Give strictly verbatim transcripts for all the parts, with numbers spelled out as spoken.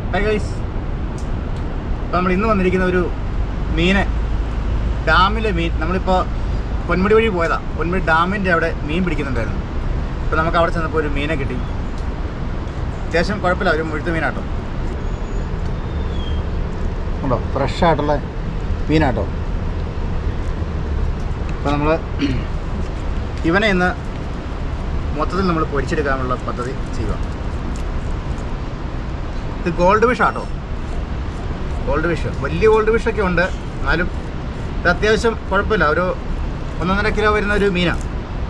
Hi guys, അപ്പോൾ നമ്മൾ ഇന്ന് വന്നിരിക്കുന്ന ഒരു മീന്, ഡാമിലെ മീൻ. നമ്മളിപ്പോൾ പൊന്മുടി വഴി പോയതാണ്. പൊന്മുടി ഡാമിൻ്റെ അവിടെ മീൻ പിടിക്കുന്നുണ്ടായിരുന്നു. ഇപ്പോൾ നമുക്ക് അവിടെ ചെന്നപ്പോൾ ഒരു മീനെ കിട്ടി. അത്യാവശ്യം കുഴപ്പമില്ല, ഒരു മുഴുത്ത മീനാട്ടോ. ഉണ്ടോ, ഫ്രഷായിട്ടുള്ള മീനാട്ടോ. അപ്പോൾ നമ്മൾ ഇവനെ ഇന്ന് മൊത്തത്തിൽ നമ്മൾ പൊരിച്ചെടുക്കാനുള്ള പദ്ധതി ചെയ്യുക. ഇത് ഗോൾഡ് ഫിഷ് ആട്ടോ, ഗോൾഡ് ഫിഷ്. വലിയ ഗോൾഡ് ഫിഷൊക്കെ ഉണ്ട്, എന്നാലും ഇത് അത്യാവശ്യം കുഴപ്പമില്ല. ഒരു ഒന്നൊന്നര കിലോ വരുന്ന ഒരു മീനാണ്.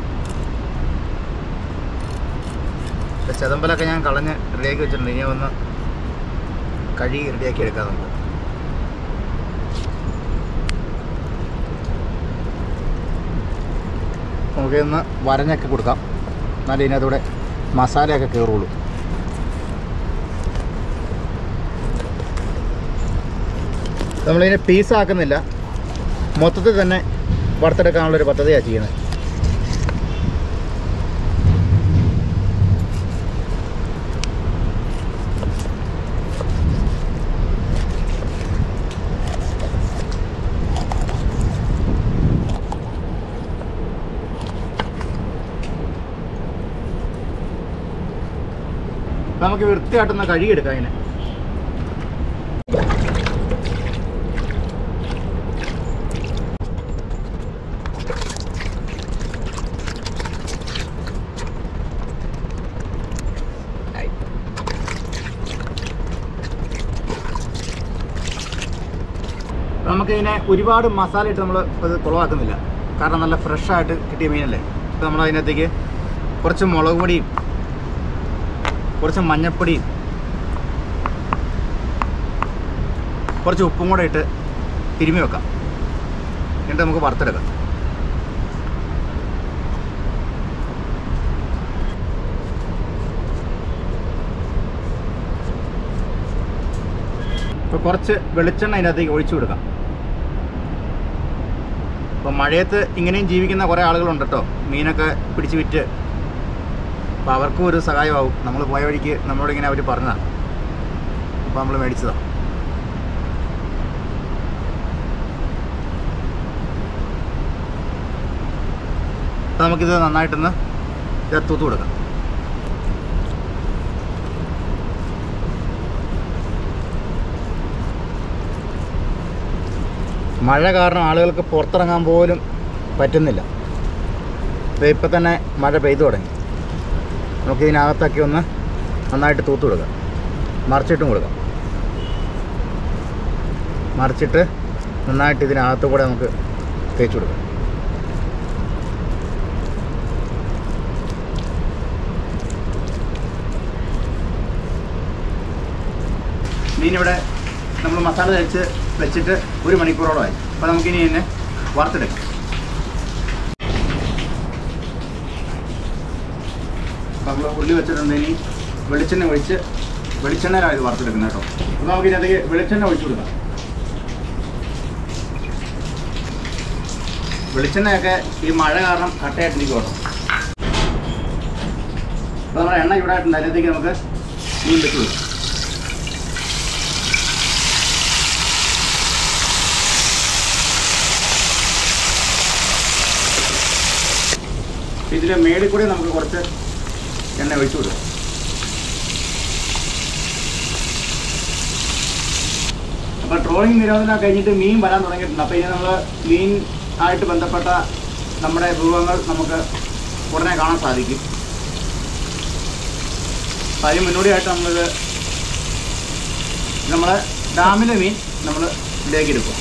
ചെതമ്പലൊക്കെ ഞാൻ കളഞ്ഞ് റെഡിയാക്കി വെച്ചിട്ടുണ്ട്. ഇനി ഒന്ന് കഴുകി റെഡിയാക്കി എടുക്കാം നമുക്ക്. നമുക്ക് ഒന്ന് വരഞ്ഞൊക്കെ കൊടുക്കാം, എന്നാലും ഇതിനകത്തൂടെ മസാലയൊക്കെ കയറുള്ളൂ. നമ്മളിതിനെ പീസാക്കുന്നില്ല, മൊത്തത്തിൽ തന്നെ വറുത്തെടുക്കാനുള്ളൊരു പദ്ധതിയാണ് ചെയ്യുന്നത്. നമുക്ക് വൃത്തിയായിട്ടൊന്ന് കഴുകിയെടുക്കാം അതിനെ. നമുക്കിതിനെ ഒരുപാട് മസാല ഇട്ട് നമ്മൾ അത് കുളവാക്കുന്നില്ല, കാരണം നല്ല ഫ്രഷായിട്ട് കിട്ടിയ മീനല്ലേ. അപ്പോൾ നമ്മൾ അതിനകത്തേക്ക് കുറച്ച് മുളക് പൊടിയും കുറച്ച് മഞ്ഞൾപ്പൊടിയും കുറച്ച് ഉപ്പും കൂടെ ഇട്ട് തിരുമ്മി വെക്കാം. എന്നിട്ട് നമുക്ക് വറുത്തെടുക്കാം. ഇപ്പോൾ കുറച്ച് വെളിച്ചെണ്ണ അതിനകത്തേക്ക് ഒഴിച്ചു കൊടുക്കാം. ഇപ്പോൾ മഴയത്ത് ഇങ്ങനെയും ജീവിക്കുന്ന കുറേ ആളുകളുണ്ട് കേട്ടോ, മീനൊക്കെ പിടിച്ച് വിറ്റ്. അപ്പോൾ അവർക്കും ഒരു സഹായമാവും. നമ്മൾ പോയ വഴിക്ക് നമ്മളോടിങ്ങനെ അവർ പറഞ്ഞതാണ്, അപ്പോൾ നമ്മൾ മേടിച്ചതാണ്. അപ്പോൾ നമുക്കിത് നന്നായിട്ടൊന്ന് തൂത്ത് കൊടുക്കാം. മഴ കാരണം ആളുകൾക്ക് പുറത്തിറങ്ങാൻ പോലും പറ്റുന്നില്ല. ഇപ്പം തന്നെ മഴ പെയ്തു തുടങ്ങി. നമുക്കിതിനകത്തൊക്കെ ഒന്ന് നന്നായിട്ട് തൂത്ത് കൊടുക്കാം, മറിച്ചിട്ടും കൊടുക്കാം. മറിച്ചിട്ട് നന്നായിട്ട് ഇതിനകത്ത് കൂടെ നമുക്ക് തേച്ച് കൊടുക്കാം. മീനിവിടെ നമ്മൾ മസാല തേച്ച് വെച്ചിട്ട് ഒരു മണിക്കൂറോളമായി. അപ്പോൾ നമുക്കിനി ഇതിനെ വറുത്തെടുക്കാം. നമ്മൾ ഉള്ളി വെച്ചിട്ടുണ്ട്. ഇനി വെളിച്ചെണ്ണ ഒഴിച്ച്, വെളിച്ചെണ്ണയിലാണ് ഇത് വറുത്തെടുക്കുന്നത് കേട്ടോ. അപ്പോൾ നമുക്കിതിനകത്തേക്ക് വെളിച്ചെണ്ണ ഒഴിച്ചു കൊടുക്കാം. വെളിച്ചെണ്ണയൊക്കെ ഈ മഴ കാരണം കട്ടയായിട്ടിരിക്കും കേട്ടോ. അപ്പോൾ നമ്മുടെ എണ്ണ ചൂടായിട്ടുണ്ട്, അതിനകത്തേക്ക് നമുക്ക് മീൻ വെച്ച് കൊടുക്കാം. ഇതിൻ്റെ മേളിൽ കൂടി നമുക്ക് കുറച്ച് എണ്ണ ഒഴിച്ചു കൊടുക്കാം. അപ്പോൾ ട്രോളിങ് നിരോധനം കഴിഞ്ഞിട്ട് മീൻ വരാൻ തുടങ്ങിയിട്ടുണ്ട്. അപ്പോൾ ഇനി നമ്മൾ മീൻ ആയിട്ട് ബന്ധപ്പെട്ട നമ്മുടെ വിഭവങ്ങൾ നമുക്ക് ഉടനെ കാണാൻ സാധിക്കും. അപ്പോൾ അതിന് മുന്നോടിയായിട്ട് നമ്മളിത് നമ്മൾ ഡാമിലെ മീൻ നമ്മൾ ഇതിലേക്ക് എടുക്കും.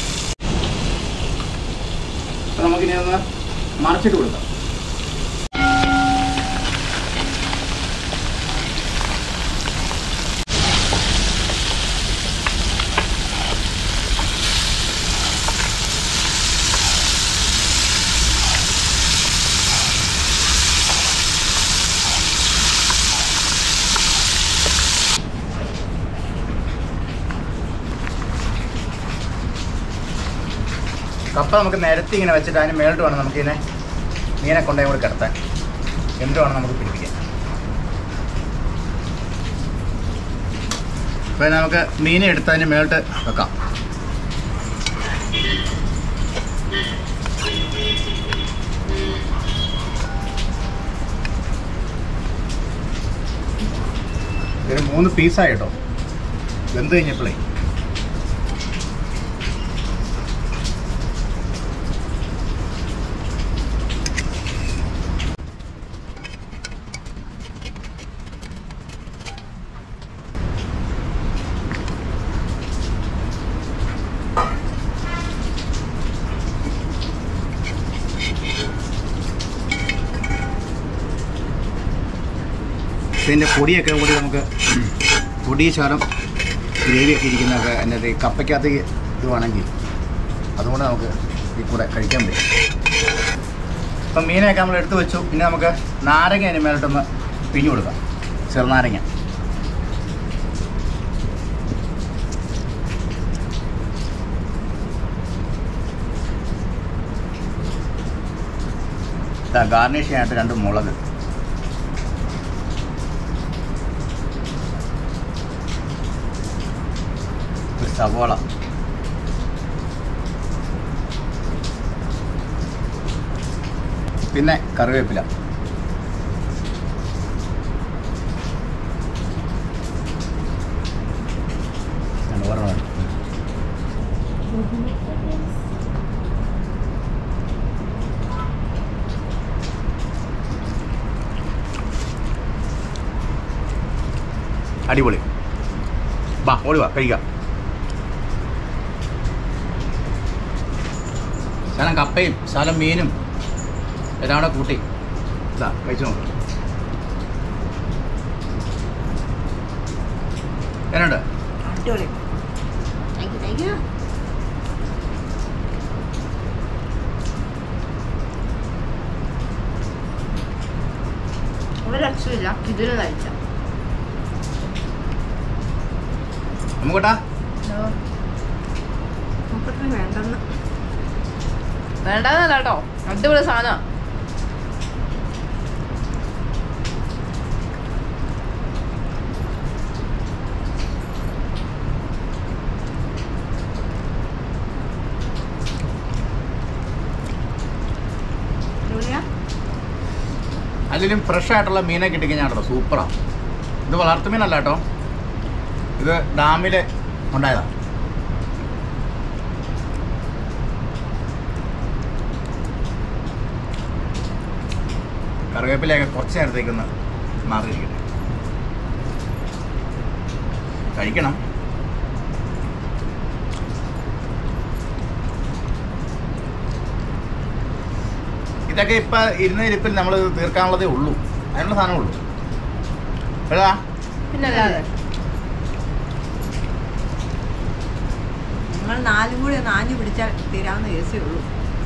അപ്പോൾ നമുക്കിനി ഒന്ന് മറിച്ചിട്ട് കൊടുക്കാം. കപ്പ നമുക്ക് നിരത്തി ഇങ്ങനെ വെച്ചിട്ട് അതിന് മേളിട്ട് വേണം നമുക്കിതിനെ മീനെ കൊണ്ടുപോയി കൂടി കിടത്താൻ. എന്നിട്ട് വേണം നമുക്ക് പിടിപ്പിക്കാൻ. അപ്പോൾ നമുക്ക് മീൻ എടുത്തതിന് മേളിട്ട് വെക്കാം. ഇതൊരു മൂന്ന് പീസായി കേട്ടോ വെന്ത് കഴിഞ്ഞപ്പോഴേ. ഇതിൻ്റെ പൊടിയൊക്കെ കൂടി നമുക്ക് പൊടി ശകലം ഗ്രേവിയൊക്കെ ഇരിക്കുന്നതൊക്കെ അതിൻ്റെ കപ്പയ്ക്കകത്ത് ഇടുവാണെങ്കിൽ അതുകൊണ്ട് നമുക്ക് ഈ കൂടെ കഴിക്കാൻ പറ്റും. അപ്പം മീനൊക്കെ നമ്മൾ എടുത്ത് വെച്ചു. പിന്നെ നമുക്ക് നാരങ്ങ അതിന് മേലിട്ടൊന്ന് പിഴിഞ്ഞു കൊടുക്കാം. ചെറുനാരങ്ങ ഗാർണിഷ് ചെയ്യാനായിട്ട് രണ്ട് മുളക്, സവോള, പിന്നെ കറിവേപ്പില. അടിപൊളി. വാ ഓടി വാ കഴിക്കാം. ശകലം കപ്പയും ശകലം മീനും എല്ലാം കൂടെ കൂട്ടി ഇതാ കഴിച്ചു നോക്കാം. എന്നുണ്ട്? അടിപൊളി. Thank you thank you. ഒരു രക്ഷയില്ല, ഇതിൽ കഴിച്ച നമുക്കട്ടാ വേണ്ടെന്ന് വേണ്ടതല്ല കേട്ടോ, അടിപൊളി സാധനം. അതിലും ഫ്രഷ് ആയിട്ടുള്ള മീനെ കിട്ടിക്കഴിഞ്ഞാൽ കേട്ടോ സൂപ്പറാണ്. ഇത് വളർത്തുമീനല്ല കേട്ടോ, ഇത് ഡാമിൽ ഉണ്ടായതാണ്. കറിവേപ്പിലയൊക്കെ കുറച്ച് നേരത്തേക്കൊന്ന് മാറിയിരിക്കട്ടെ. കഴിക്കണം. ഇതൊക്കെ ഇപ്പം ഇരുന്ന ഇരിപ്പിൽ നമ്മൾ തീർക്കാനുള്ളതേ ഉള്ളൂ, അതിനുള്ള സാധനമേ ഉള്ളൂ. എടാ പിന്നെ നിങ്ങൾ നാലും കൂടി ഒന്ന് ആഞ്ഞു പിടിച്ചാൽ തീരാവുന്ന കേസേ ഉള്ളൂ.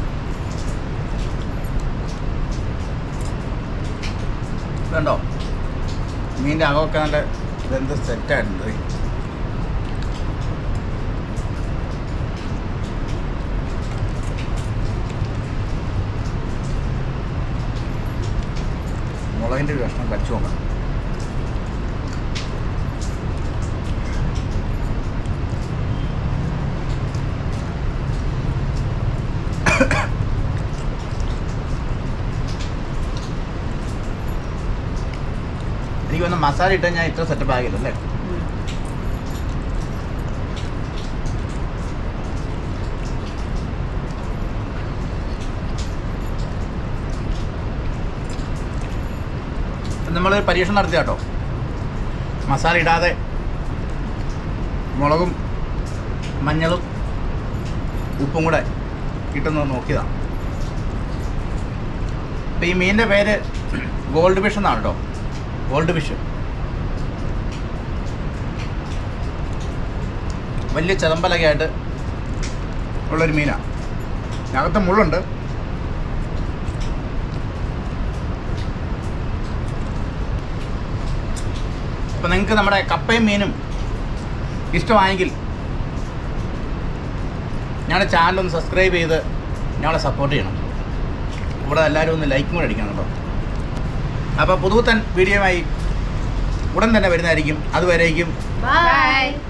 ഇതുണ്ടോ മീൻ്റെ അകമൊക്കെ നല്ല ഇതെന്ത് സെറ്റായിട്ടുണ്ട്. മുളകിൻ്റെ ഒരു കഷ്ണം കടിച്ചു നോക്കണം. എനിക്ക് വന്ന് മസാല ഇട്ടാൽ ഞാൻ ഇത്ര സെറ്റപ്പ് ആകില്ല അല്ലേ? നമ്മൾ പരീക്ഷണം നടത്തിയ കേട്ടോ, മസാല ഇടാതെ മുളകും മഞ്ഞളും ഉപ്പും കൂടെ ഇട്ടൊന്ന് നോക്കിയതാണ്. അപ്പം ഈ മീനിൻ്റെ പേര് ഗോൾഡ് ഫിഷ് എന്നാണ് കേട്ടോ, ഗോൾഡ് ഫിഷ്. വലിയ ചെതമ്പലൊക്കെ ആയിട്ട് ഉള്ളൊരു മീനാണ്. അകത്ത് മുള്ളുണ്ട്. അപ്പോൾ നിങ്ങൾക്ക് നമ്മുടെ കപ്പയും മീനും ഇഷ്ടമായെങ്കിൽ ഞങ്ങളുടെ ചാനലൊന്ന് സബ്സ്ക്രൈബ് ചെയ്ത് ഞങ്ങളെ സപ്പോർട്ട് ചെയ്യണം. ഇവിടെ എല്ലാവരും ഒന്ന് ലൈക്കും കൂടെ അടിക്കണം കേട്ടോ. അപ്പോൾ പുതുത്തൻ വീഡിയോയുമായി ഉടൻ തന്നെ വരുന്നതായിരിക്കും. അതുവരേക്കും ബൈ.